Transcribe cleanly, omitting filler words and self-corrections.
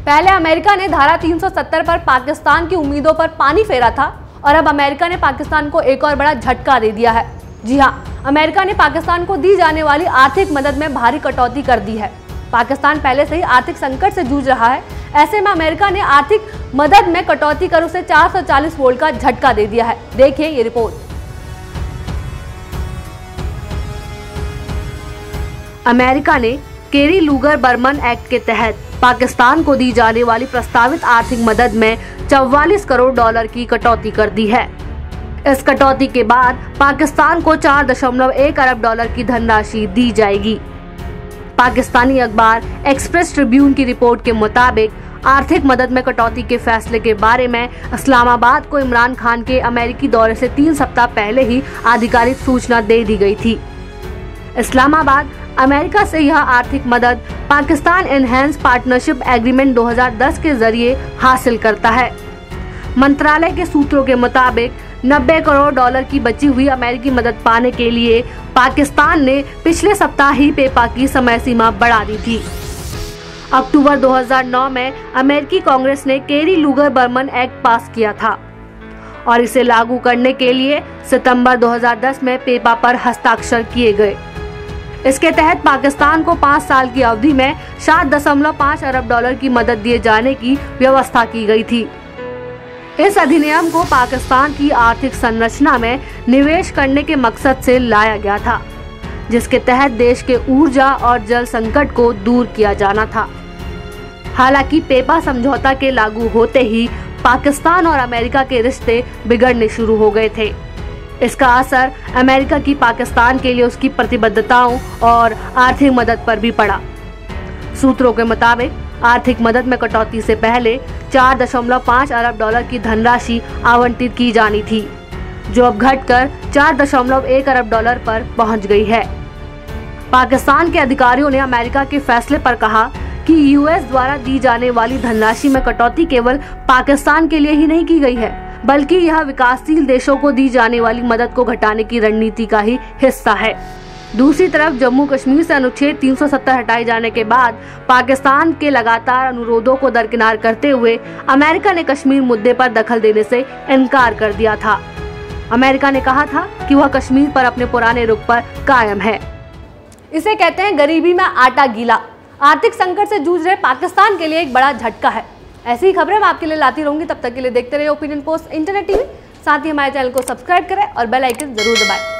पहले अमेरिका ने धारा 370 पर पाकिस्तान की उम्मीदों पर पानी फेरा था और अब अमेरिका ने पाकिस्तान को एक और बड़ा झटका दे दिया है। जी हां, अमेरिका ने पाकिस्तान को दी जाने वाली आर्थिक मदद में भारी कटौती कर दी है। पाकिस्तान पहले से ही आर्थिक संकट से जूझ रहा है। ऐसे में अमेरिका ने आर्थिक मदद में कटौती कर उसे 440 वोल्ट का झटका दे दिया है। देखिए ये रिपोर्ट। अमेरिका ने केरी लूगर बर्मन एक्ट के तहत पाकिस्तान को दी जाने वाली प्रस्तावित आर्थिक मदद में 44 करोड़ डॉलर की कटौती कर दी है। इस कटौती के बाद पाकिस्तान को 4.1 अरब डॉलर की धनराशि दी जाएगी। पाकिस्तानी अखबार एक्सप्रेस ट्रिब्यून की रिपोर्ट के मुताबिक आर्थिक मदद में कटौती के फैसले के बारे में इस्लामाबाद को इमरान खान के अमेरिकी दौरे से 3 सप्ताह पहले ही आधिकारिक सूचना दे दी गई थी। इस्लामाबाद अमेरिका से यह आर्थिक मदद पाकिस्तान एनहेंस पार्टनरशिप एग्रीमेंट 2010 के जरिए हासिल करता है। मंत्रालय के सूत्रों के मुताबिक 90 करोड़ डॉलर की बची हुई अमेरिकी मदद पाने के लिए पाकिस्तान ने पिछले सप्ताह ही पेपा की समय सीमा बढ़ा दी थी। अक्टूबर 2009 में अमेरिकी कांग्रेस ने केरी लूगर बर्मन एक्ट पास किया था और इसे लागू करने के लिए सितंबर 2010 में पेपा पर हस्ताक्षर किए गए। इसके तहत पाकिस्तान को 5 साल की अवधि में 7.5 अरब डॉलर की मदद दिए जाने की व्यवस्था की गई थी। इस अधिनियम को पाकिस्तान की आर्थिक संरचना में निवेश करने के मकसद से लाया गया था, जिसके तहत देश के ऊर्जा और जल संकट को दूर किया जाना था। हालांकि पेपा समझौता के लागू होते ही पाकिस्तान और अमेरिका के रिश्ते बिगड़ने शुरू हो गए थे। इसका असर अमेरिका की पाकिस्तान के लिए उसकी प्रतिबद्धताओं और आर्थिक मदद पर भी पड़ा। सूत्रों के मुताबिक आर्थिक मदद में कटौती से पहले 4.5 अरब डॉलर की धनराशि आवंटित की जानी थी, जो अब घटकर 4.1 अरब डॉलर पर पहुंच गई है। पाकिस्तान के अधिकारियों ने अमेरिका के फैसले पर कहा कि यूएस द्वारा दी जाने वाली धनराशि में कटौती केवल पाकिस्तान के लिए ही नहीं की गई है, बल्कि यह विकासशील देशों को दी जाने वाली मदद को घटाने की रणनीति का ही हिस्सा है। दूसरी तरफ जम्मू कश्मीर से अनुच्छेद 370 हटाए जाने के बाद पाकिस्तान के लगातार अनुरोधों को दरकिनार करते हुए अमेरिका ने कश्मीर मुद्दे पर दखल देने से इनकार कर दिया था। अमेरिका ने कहा था कि वह कश्मीर पर अपने पुराने रुख पर कायम है। इसे कहते हैं गरीबी में आटा गीला। आर्थिक संकट से जूझ रहे पाकिस्तान के लिए एक बड़ा झटका है। ऐसी ही खबरें मैं आपके लिए लाती रहूंगी। तब तक के लिए देखते रहिए ओपिनियन पोस्ट इंटरनेट टीवी। साथ ही हमारे चैनल को सब्सक्राइब करें और बेल आइकन जरूर दबाएं।